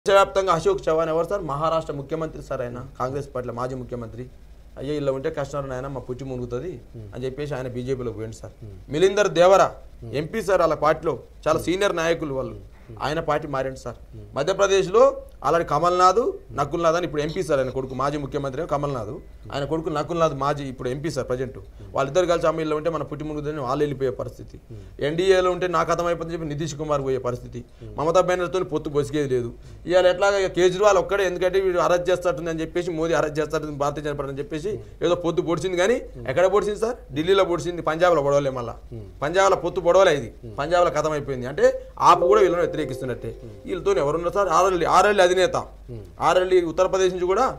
దేశవ్యాప్తంగా అశోక్ చవాన్ ఎవరు సార్? మహారాష్ట్ర ముఖ్యమంత్రి సార్. ఆయన కాంగ్రెస్ పార్టీలో మాజీ ముఖ్యమంత్రి. అయ్యో ఇలా ఉంటే కష్టాలు ఆయన మా పుట్టి మునుగుతుంది అని చెప్పేసి ఆయన బీజేపీలో పోయింది sir. Milind Deora MP sir, వాళ్ళ పార్టీలో చాలా సీనియర్ నాయకులు వాళ్ళు. ఆయన పార్టీ మారింది సార్. మధ్యప్రదేశ్లో అలాంటి కమల్నాథ్, నకుల్నాథ్ అని ఇప్పుడు ఎంపీ సార్. ఆయన కొడుకు మాజీ ముఖ్యమంత్రి కమల్నాథ్, ఆయన కొడుకు నకుల్నాథ్ మాజీ ఇప్పుడు ఎంపీ సార్ ప్రజెంట్. వాళ్ళిద్దరు కలిసి అమ్మాయిలో ఉంటే మన పుట్టి మునుగుదని వాళ్ళు వెళ్ళిపోయే పరిస్థితి. ఎన్డీఏలో ఉంటే నాకు అర్థమైపోతుంది చెప్పి నితీష్ కుమార్ పోయే పరిస్థితి. మమతా బెనర్జీతో పొత్తు బొసిగేది లేదు. ఇవాళ ఎట్లాగా కేజ్రీవాల్ ఒక్కడే, ఎందుకంటే వీడు అరెస్ట్ చేస్తాడు అని చెప్పేసి, మోదీ అరెస్ట్ చేస్తాడు భారతీయ జనతా పార్టీ అని చెప్పేసి ఏదో పొత్తు పొడిచింది. కానీ ఎక్కడ పొడిచింది సార్? ఢిల్లీలో పొడిచింది, పంజాబ్లో పొడవలే. మళ్ళీ పంజాబ్లో పొత్తు పొడవలే. ఇది పంజాబ్లో కథం అయిపోయింది. అంటే ఆపు కూడా వీళ్ళని వ్యతిరేకిస్తున్నట్టే. వీళ్ళతో ఎవరున్నారు సార్? ఆర్ఎల్డీ అధినేత. ఆర్ఎల్డీ ఉత్తరప్రదేశ్ నుంచి కూడా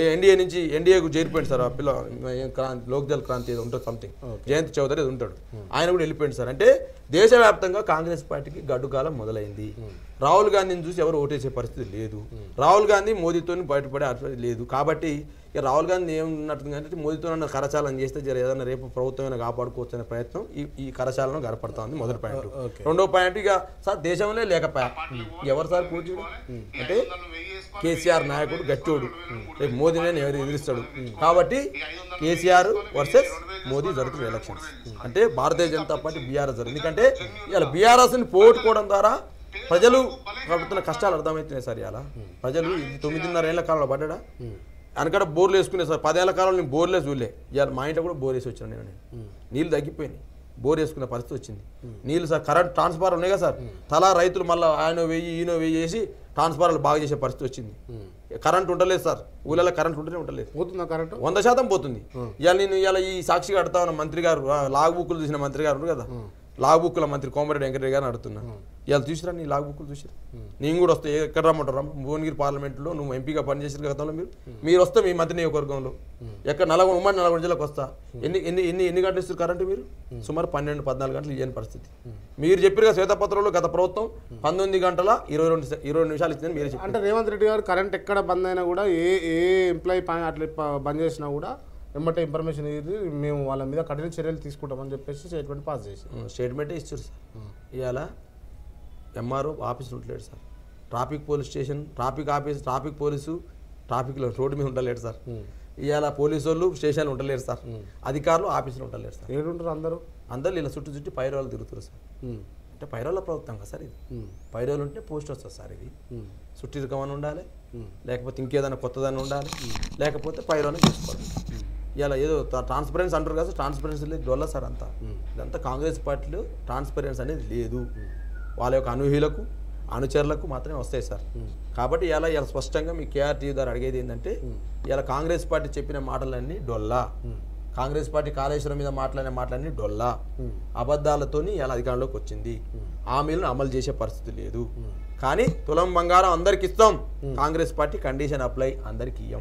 ఎన్డీఏకు చేరిపోయింది సార్. ఆ పిల్ల లోక్దల్ క్రాంతి ఏదో ఉంటుంది, సంథింగ్ జయంత్ చౌదరి ఏదో ఉంటాడు, ఆయన కూడా వెళ్ళిపోయింది సార్. అంటే దేశవ్యాప్తంగా కాంగ్రెస్ పార్టీకి గడ్డుకాలం మొదలైంది. రాహుల్ గాంధీని చూసి ఎవరు ఓటేసే పరిస్థితి లేదు. రాహుల్ గాంధీ మోదీతో బయటపడే లేదు. కాబట్టి ఇక రాహుల్ గాంధీ ఏమన్నట్టు మోదీతో కరచాలనం చేస్తే ఏదైనా రేపు ప్రభుత్వం కాపాడుకోవచ్చు అనే ప్రయత్నం ఈ కరచాలను గడపడతా ఉంది. మొదటి పాయింట్. రెండో పాయింట్, ఇక సార్ దేశంలో లేకపోయా ఎవరు సార్ పోటీ అంటే కేసీఆర్ నాయకుడు గట్టోడు, రేపు మోదీని ఎవరు ఎదిరిస్తాడు. కాబట్టి కేసీఆర్ వర్సెస్ మోదీ జరుగుతున్న ఎలక్షన్స్. అంటే భారతీయ జనతా పార్టీ బీఆర్ఎస్ జరుగుతుంది. ఎందుకంటే ఇలా బీఆర్ఎస్ని పోగొట్టుకోవడం ద్వారా ప్రజలు పడుతున్న కష్టాలు అర్థమవుతున్నాయి సార్. ఇలా ప్రజలు 9.5 ఏళ్ల కాలంలో పడ్డా వెనకడ బోర్లు వేసుకునే సార్. 10 ఏళ్ల కాలంలో నేను బోర్లే చూడలే. ఇవాళ మా ఇంట్లో కూడా బోర్ వేసి వచ్చాను నేను. నీళ్ళు తగ్గిపోయినాయి, బోర్ వేసుకునే పరిస్థితి వచ్చింది. నీళ్ళు సార్ కరెంట్ ట్రాన్స్ఫార్మర్ ఉన్నాయి కదా సార్, తలా రైతులు మళ్ళీ ఆయన వెయ్యి ఈయన వెయ్యి వేసి ట్రాన్స్ఫార్మర్లు బాగా చేసే పరిస్థితి వచ్చింది. కరెంట్ ఉండలేదు సార్, ఊళ్ళలో కరెంట్ ఉంటేనే ఉండలేదు. పోతుందా కరెంట్? 100% పోతుంది. ఇవాళ నేను ఇలా ఈ సాక్షిగా అడుగుతా ఉన్న మంత్రి గారు, లాగ్ బుక్కులు చూసిన మంత్రి గారు ఉన్నారు కదా, లాగ్ బుక్కుల మంత్రి కోమరెడ్డి వెంకటరెడ్డి గారిని అడుగుతున్నా, ఇవాళ చూసిరా నీ లాగ్ బుక్కులు చూసిరా? నేను కూడా వస్తే ఎక్కడ రమ్మంటారు? భువనగిరి పార్లమెంట్లో నువ్వు ఎంపీగా పనిచేసిన గతంలో మీరు వస్తే మీ మంత్రి నియోజకవర్గంలో ఎక్కడ ఉమ్మడి 4 జిల్లాకు వస్తా. ఎన్ని గంటలు ఇస్తారు కరెంటు? మీరు సుమారు 12-14 గంటలు ఇవ్వని పరిస్థితి. మీరు చెప్పారు శ్వేతపత్రంలో గత ప్రభుత్వం 19 గంటల 22 నిమిషాలు ఇచ్చిందని మీరు చెప్పారు. అంటే రేవంత్ రెడ్డి గారు కరెంట్ ఎక్కడ బంద్ అయినా కూడా ఏ ఎంప్లాయీ అట్లా బంద్ చేసినా కూడా వెంబటే ఇన్ఫర్మేషన్ ఇది మేము వాళ్ళ మీద కఠిన చర్యలు తీసుకుంటామని చెప్పేసి స్టేట్మెంట్ పాస్ చేసి స్టేట్మెంటే ఇచ్చారు సార్. ఇవాళ ఎంఆర్ఓ ఆఫీస్ ఉండలేడు sir, traffic police station, traffic office, traffic police ట్రాఫిక్లో రోడ్డు మీద ఉండలేడు సార్. ఇవాళ పోలీసు వాళ్ళు స్టేషన్లు ఉండలేరు సార్, అధికారులు ఆఫీసులు ఉండలేరు సార్. ఏడుంటారు అందరూ ఇలా చుట్టూ పైరోలు తిరుగుతారు సార్. అంటే పైరోల ప్రభుత్వం కదా సార్ ఇది. పైరోలు ఉంటే పోస్ట్ వస్తుంది సార్. ఇది చుట్టిరికమని ఉండాలి, లేకపోతే ఇంకేదైనా కొత్తదని ఉండాలి, లేకపోతే పైరోని చేసుకోవాలి. ఇలా ఏదో ట్రాన్స్పరెన్సీ అంటారు కదా, ట్రాన్స్పరెన్సీ లేదు, డొల్ల సార్ అంతా. ఇదంతా కాంగ్రెస్ పార్టీలో ట్రాన్స్పరెన్సీ అనేది లేదు. వాళ్ళ యొక్క అనూహ్యులకు అనుచరులకు మాత్రమే వస్తాయి సార్. కాబట్టి ఇలా స్పష్టంగా మీ కేఆర్టీ ద్వారా అడిగేది ఏంటంటే, ఇలా కాంగ్రెస్ పార్టీ చెప్పిన మాటలన్నీ డొల్లా. కాంగ్రెస్ పార్టీ కాళేశ్వరం మీద మాట్లాడిన మాటలన్నీ డొల్లా, అబద్ధాలతోని ఇలా అధికారంలోకి వచ్చింది. హామీలను అమలు చేసే పరిస్థితి లేదు. కానీ తులం బంగారం అందరికి ఇస్తాం, కాంగ్రెస్ పార్టీ కండిషన్ అప్లై అందరికి ఇయ్యం.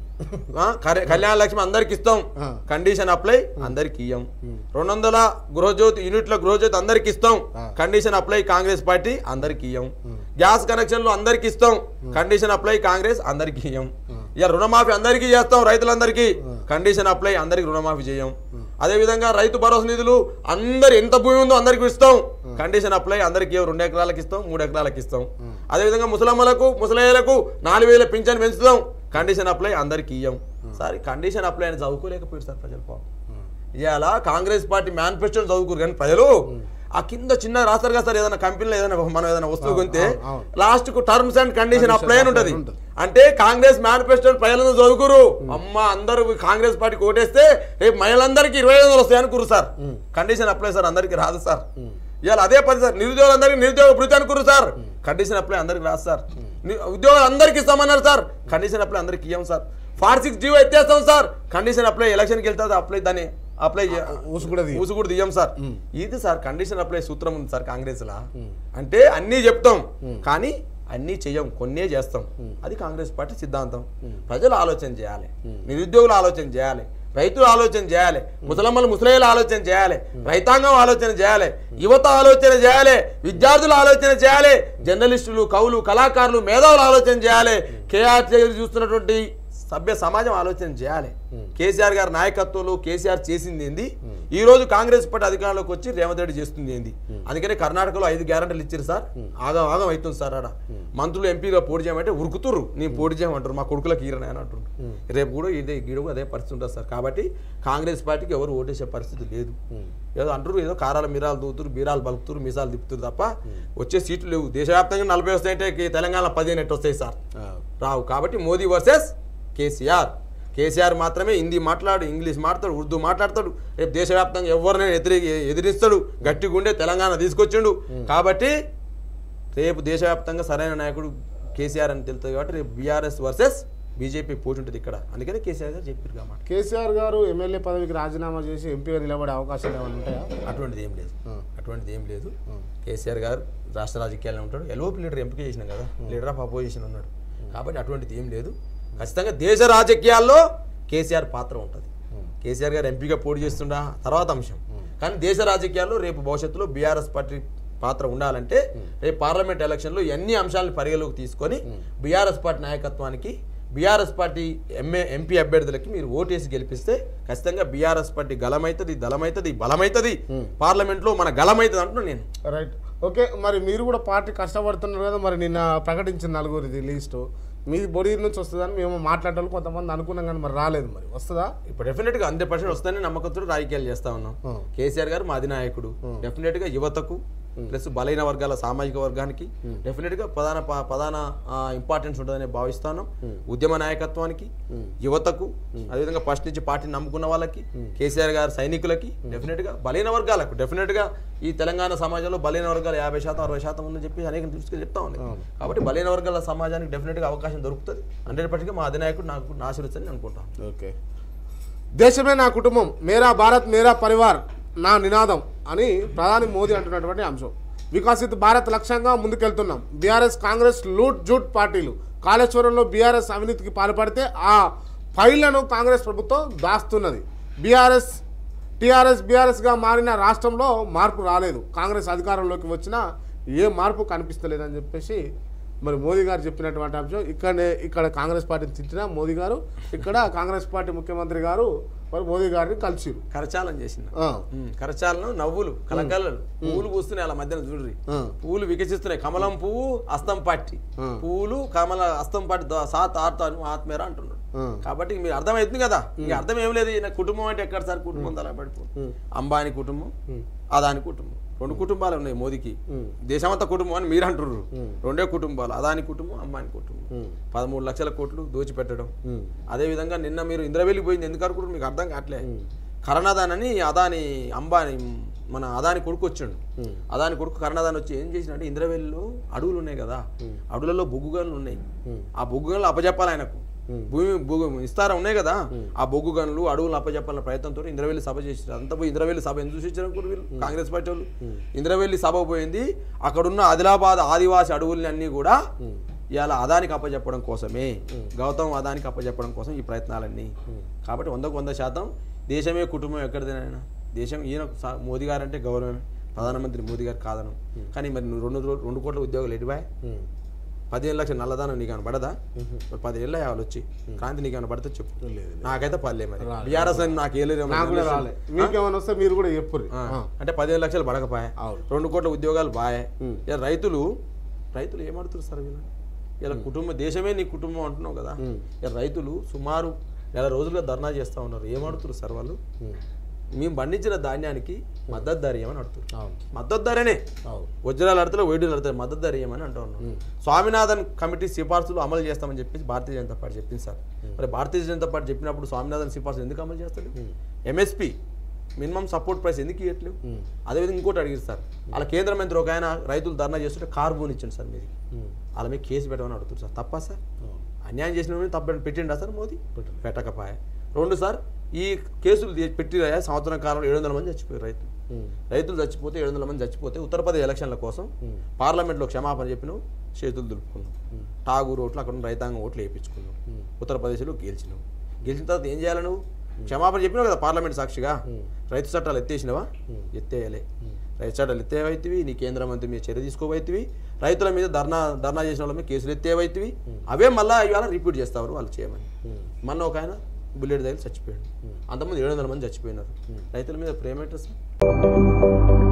కళ్యాణ లక్ష్మి అందరికి ఇస్తాం, కండిషన్ అప్లై అందరికి ఇయ్యం. 200 గృహజ్యోతి యూనిట్ల గృహజ్యోతి అందరికి ఇస్తాం, కండిషన్ అప్లై కాంగ్రెస్ పార్టీ అందరికి ఇయ్యం. గ్యాస్ కనెక్షన్లు అందరికి ఇస్తాం, కండిషన్ అప్లై కాంగ్రెస్ అందరికి ఇయ్యం. ఇక రుణమాఫీ అందరికీ చేస్తాం, రైతులందరికీ కండిషన్ అప్లై అందరికి రుణమాఫీ చేయం. అదేవిధంగా రైతు భరోసా నిధులు అందరు ఎంత భూమి ఉందో అందరికి ఇస్తాం, కండిషన్ అప్లై అందరికి 2 ఎకరాలకు ఇస్తాం, 3 ఎకరాలకు ఇస్తాం. అదేవిధంగా ముసలమ్మలకు ముసలయ్యలకు 4000 పింఛన్ పెంచుతాం, కండిషన్ అప్లై అందరికి ఇయ్యం. సార్ కండిషన్ అప్లై అని చదువుకోలేకపోయారు సార్ ప్రజలు. పాపం ఇవాళ కాంగ్రెస్ పార్టీ మేనిఫెస్టోని చదువుకోరు, కానీ ప్రజలు ఆ కింద చిన్న రాస్తారు కదా సార్. ఏదైనా కంపెనీలో మనం ఏదైనా వస్తువు కొంటే లాస్ట్ కు టర్మ్స్ అండ్ కండిషన్ అప్లై అని ఉంటుంది. అంటే కాంగ్రెస్ మేనిఫెస్టో ప్రజలను చదువుకురు. అమ్మ అందరూ కాంగ్రెస్ పార్టీకి ఓటేస్తే రేపు మహిళలందరికీ 2500 వస్తాయి అనుకురు సార్. కండిషన్ అప్లై సార్ అందరికి రాదు సార్. ఇవాళ అదే పది సార్, నిరుద్యోగులందరికీ నిరుద్యోగ భృతి అనుకురు సార్, కండిషన్ అప్లై అందరికి రాదు సార్. ఉద్యోగాలు అందరికి ఇస్తామన్నారు సార్, కండిషన్ అప్లై అందరికి ఇవ్వం సార్. 46 జీవో ఎత్తేస్తాం సార్, కండిషన్ అప్లై ఎలక్షన్కి వెళ్తుంది, అప్లై దాన్ని అప్లై ఊసు కూడా తీయం సార్. ఇది సార్ కండిషన్ అప్లై సూత్రం ఉంది సార్ కాంగ్రెస్ లా. అంటే అన్నీ చెప్తాం కానీ అన్నీ చెయ్యం, కొన్నే చేస్తాం. అది కాంగ్రెస్ పార్టీ సిద్ధాంతం. ప్రజలు ఆలోచన చేయాలి, నిరుద్యోగులు ఆలోచన చేయాలి, రైతులు ఆలోచన చేయాలి, ముసలయ్యలు ఆలోచన చేయాలి, రైతాంగం ఆలోచన చేయాలి, యువత ఆలోచన చేయాలి, విద్యార్థులు ఆలోచన చేయాలి, జర్నలిస్టులు, కవులు, కళాకారులు, మేధావులు ఆలోచన చేయాలి. కేఆర్టీ చూస్తున్నటువంటి సభ్య సమాజం ఆలోచన చేయాలి. కేసీఆర్ గారి నాయకత్వంలో కేసీఆర్ చేసింది ఏంది, ఈ రోజు కాంగ్రెస్ పార్టీ అధికారంలోకి వచ్చి రేవంత్ రెడ్డి చేస్తుంది ఏంది. అందుకనే కర్ణాటకలో 5 గ్యారెంటీలు ఇచ్చారు సార్, ఆగం ఆగం అవుతుంది సార్. ఆడ మంత్రులు ఎంపీగా పోటీ చేయమంటే ఉరుకుతుర్రు, నేను పోటీ చేయమంటారు, మా కొడుకులకు ఈరని అని అంటుండ్రు. రేపు కూడా గీడు అదే పరిస్థితి ఉంటుంది సార్. కాబట్టి కాంగ్రెస్ పార్టీకి ఎవరు ఓటేసే పరిస్థితి లేదు. ఏదో అంటారు, ఏదో కారాల మిరాలు దూతురు, బీరాలు బలుపుతురు, మీసాలు తిప్పుతురు తప్ప వచ్చే సీట్లు లేవు. దేశవ్యాప్తంగా 40 వస్తాయంటే తెలంగాణ 15 ఎట్టు వస్తాయి సార్, రావు. కాబట్టి మోదీ వర్సెస్ కేసీఆర్. కేసీఆర్ మాత్రమే హిందీ మాట్లాడు, ఇంగ్లీష్ మాట్లాడు, ఉర్దూ మాట్లాడతాడు. రేపు దేశవ్యాప్తంగా ఎవరినైనా ఎదిరిస్తాడు. గట్టిగుండే తెలంగాణ తీసుకొచ్చిండు. కాబట్టి రేపు దేశవ్యాప్తంగా సరైన నాయకుడు కేసీఆర్ అని తెలుస్తుంది. కాబట్టి రేపు బీఆర్ఎస్ వర్సెస్ బీజేపీ పోటీ ఉంటుంది ఇక్కడ. అందుకని కేసీఆర్ గారు చెప్పారు కాబట్టి. కేసీఆర్ గారు ఎమ్మెల్యే పదవికి రాజీనామా చేసి ఎంపీగా నిలబడే అవకాశాలు ఏమైనా ఉంటాయా? అటువంటిది ఏం లేదు. కేసీఆర్ గారు రాష్ట్ర రాజకీయాల్లో ఉంటాడు. ఎల్ఓపీ లీడర్ ఎంపిక చేసినాం కదా, లీడర్ ఆఫ్ అపోజిషన్ ఉన్నాడు. కాబట్టి అటువంటిది ఏం లేదు. ఖచ్చితంగా దేశ రాజకీయాల్లో కేసీఆర్ పాత్ర ఉంటుంది. కేసీఆర్ గారు ఎంపీగా పోటీ చేస్తుండా తర్వాత అంశం. కానీ దేశ రాజకీయాల్లో రేపు భవిష్యత్తులో బీఆర్ఎస్ పార్టీ పాత్ర ఉండాలంటే రేపు పార్లమెంట్ ఎలక్షన్లో అన్ని అంశాలను పరిగణలోకి తీసుకొని బీఆర్ఎస్ పార్టీ నాయకత్వానికి, బీఆర్ఎస్ పార్టీ ఎంపీ అభ్యర్థులకి మీరు ఓటేసి గెలిపిస్తే ఖచ్చితంగా బీఆర్ఎస్ పార్టీ గలమవుతుంది, దళమవుతుంది, బలమవుతుంది. పార్లమెంట్లో మన గలమవుతుంది అంటున్నా నేను. Right, okay. మరి మీరు కూడా పార్టీ కష్టపడుతున్నారు కదా, మరి నిన్న ప్రకటించిన 4 లిస్టు మీ బొడి నుంచి వస్తుందని మేము మాట్లాడటం కొంతమంది అనుకున్నాం, కానీ మరి రాలేదు. మరి వస్తుందా? ఇప్పుడు డెఫినెట్గా 100% వస్తుందని నమ్మకంతో రాజకీయాలు చేస్తా ఉన్నాం. కేసీఆర్ గారు మా అధినాయకుడు. డెఫినెట్గా యువతకు ప్లస్ బలైన వర్గాల సామాజిక వర్గానికి డెఫినెట్గా ప్రధాన ఇంపార్టెన్స్ ఉంటుందని భావిస్తాను. ఉద్యమ నాయకత్వానికి, యువతకు, అదేవిధంగా ఫస్ట్ నుంచి పార్టీని నమ్ముకున్న వాళ్ళకి, కేసీఆర్ గారు సైనికులకి, డెఫినెట్గా బలైన వర్గాలకు, డెఫినెట్గా ఈ తెలంగాణ సమాజంలో బలైన వర్గాలు 50% 60% ఉందని చెప్పి అనేక దృష్టికి చెప్తా ఉంది. కాబట్టి బలైన వర్గాల సమాజానికి డెఫినెట్గా అవకాశం దొరుకుతుంది. 100% మా అధినాయకుడు నాకు ఆశీర్వదించని అనుకుంటాను. ఓకే. దేశమే నా కుటుంబం, మేరా భారత్ మేరా పరివార్ నా నినాదం అని ప్రధాని మోదీ అంటున్నటువంటి అంశం. వికసిత్ భారత్ లక్ష్యంగా ముందుకెళ్తున్నాం. బీఆర్ఎస్ కాంగ్రెస్ లూట్ జూట్ పార్టీలు కాళేశ్వరంలో బీఆర్ఎస్ అవినీతికి పాల్పడితే ఆ ఫైళ్లను కాంగ్రెస్ ప్రభుత్వం దాస్తున్నది. బీఆర్ఎస్గా మారిన రాష్ట్రంలో మార్పు రాలేదు. కాంగ్రెస్ అధికారంలోకి వచ్చినా ఏ మార్పు కనిపిస్తలేదని చెప్పేసి మరి మోదీ గారు చెప్పినటువంటి అంశం. ఇక్కడ కాంగ్రెస్ పార్టీని తిట్టిన మోదీ గారు, ఇక్కడ కాంగ్రెస్ పార్టీ ముఖ్యమంత్రి గారు మరి మోదీ గారిని కలిసిరు, కరచాలం చేసిన కరచాలను నవ్వులు కలకలలు పువ్వులు పూస్తున్నాయి. అలా మధ్యన చూడ్రి, పువ్వులు వికసిస్తున్నాయి. కమలం పువ్వు అస్తం పార్టీ, పువ్వులు కమల అస్తం పార్టీ సాత్ ఆడతాను ఆత్మేరా అంటున్నాడు. కాబట్టి మీరు అర్థమవుతుంది కదా. ఇంక అర్థం ఏం లేదు. నా కుటుంబం అంటే ఎక్కడ సార్ కుటుంబం తలా పడిపోతుంది. అంబానీ కుటుంబం, అదాని కుటుంబం, 2 కుటుంబాలు ఉన్నాయి మోదీకి. దేశమంతా కుటుంబం అని మీరు అంటున్నారు. 2 కుటుంబాలు, అదాని కుటుంబం, అంబానీ కుటుంబం. 13 లక్షల కోట్లు దోచిపెట్టడం. అదేవిధంగా నిన్న మీరు ఇంద్రవెల్లికి పోయింది ఎందుకు అనుకుంటారు మీకు అర్థం కావట్లే. కరణాదాన్ అని అదాని అంబానీ మన అదాని కొడుకు వచ్చాడు. అదాని కొడుకు కరణాదాన్ వచ్చి ఏం చేసినట్టే ఇంద్రవెల్లిలో అడవులు ఉన్నాయి కదా, అడవులలో బొగ్గు గనులు ఉన్నాయి. ఆ బొగ్గు గనులు అప్పచెప్పాలి ఆయనకు. భూమి విస్తారం ఉన్నాయి కదా, ఆ బొగ్గు గనులు అడవులను అప్పచెప్పాలన్న ప్రయత్నంతో ఇంద్రవెల్లి సభ చేశారు. అంతా పోయి ఇంద్రవెల్లి సభ ఎందుకు చూసారు వీళ్ళు కాంగ్రెస్ పార్టీ వాళ్ళు. ఇంద్రవెల్లి సభ పోయింది, అక్కడున్న ఆదిలాబాద్ ఆదివాసి అడవుల్ని అన్నీ కూడా ఇవాళ అదానికి అప్పచెప్పడం కోసమే, గౌతమ్ అదానికి అప్పచెప్పడం కోసం ఈ ప్రయత్నాలన్నీ. కాబట్టి 100% దేశమే కుటుంబం ఎక్కడిదైనా. దేశం ఈయన మోదీ గారు అంటే గౌరవమే, ప్రధానమంత్రి మోదీ గారు కాదను. కానీ మరి 2 కోట్ల ఉద్యోగాలు ఎటుబాయ్? 15 లక్షల నల్లదానం నీకు ఏమైనా పడదా? 10 ఏళ్ళ వాళ్ళు వచ్చి క్రాంతి నీకు ఏమైనా పడితే చెప్పు. నాకైతే పర్లే. మరి బీఆర్ఎస్ అని నాకు మీరు కూడా చెప్పు. అంటే 15 లక్షలు పడకపోయా, 2 కోట్ల ఉద్యోగాలు బాయ్. రైతులు ఏమడుతున్నారు సార్ వీళ్ళు? ఇలా కుటుంబం, దేశమే నీ కుటుంబం అంటున్నావు కదా. ఇలా రైతులు సుమారు 1 రోజులుగా ధర్నా చేస్తూ ఉన్నారు. ఏమడుతున్నారు సార్ వాళ్ళు? మేము పండించిన ధాన్యానికి మద్దతు ధర ఏమని అడుగుతారు. మద్దతు ధరనే వజ్రాలు అడతారు, వేడులు అడతారు, మద్దతు ధర ఏమని అంటూ ఉన్నాం. స్వామినాథన్ కమిటీ సిఫార్సులు అమలు చేస్తామని చెప్పేసి భారతీయ జనతా పార్టీ చెప్పింది సార్. మరి భారతీయ జనతా పార్టీ చెప్పినప్పుడు స్వామినాథన్ సిఫార్సులు ఎందుకు అమలు చేస్తాడు? ఎంఎస్పీ మినిమం సపోర్ట్ ప్రైస్ ఎందుకు ఇవ్వట్లేవు? అదేవిధంగా ఇంకోటి అడిగారు సార్, అలా కేంద్ర మంత్రి ఒక ఆయన రైతులు ధర్నా చేస్తుంటే కార్బోన్ ఇచ్చింది సార్ మీరు, అలా మీకు కేసు పెట్టమని అడుగుతారు సార్. తప్ప సార్? అన్యాయం చేసిన తప్ప పెట్టిండా సార్ మోదీ? పెట్టకపోయా. 2 సార్ ఈ కేసులు పెట్టి సంవత్సరం కాలంలో 700 మంది చచ్చిపోయారు. రైతులు చచ్చిపోతే 700 మంది చచ్చిపోతే ఉత్తరప్రదేశ్ ఎలక్షన్ల కోసం పార్లమెంట్లో క్షమాపణ చెప్పినావు, చేతులు దులుపుకున్నావు. ఠాగూర్ ఓట్లు అక్కడ రైతాంగం ఓట్లు వేయించుకున్నావు. ఉత్తరప్రదేశ్లో గెలిచినావు. గెలిచిన తర్వాత ఏం చేయాలి? నువ్వు క్షమాపణ చెప్పినావు కదా పార్లమెంట్ సాక్షిగా. రైతు చట్టాలు ఎత్తేసినవా? ఎత్తేయాలి. రైతు చట్టాలు ఎత్తేవైతివి, నీ కేంద్ర మంత్రి మీద చర్య తీసుకోవైతివి. రైతుల మీద ధర్నా చేసిన వాళ్ళ మీద కేసులు ఎత్తేవైతివి అవే మళ్ళీ ఇవాళ రిపీట్ చేస్తారు వాళ్ళు చేయమని. మొన్న ఒక ఆయన బుల్లెట్ దగ్గర చచ్చిపోయాడు, అంతమంది 700 మంది చచ్చిపోయినారు. రైతుల మీద ప్రేమ ఏంటి సార్?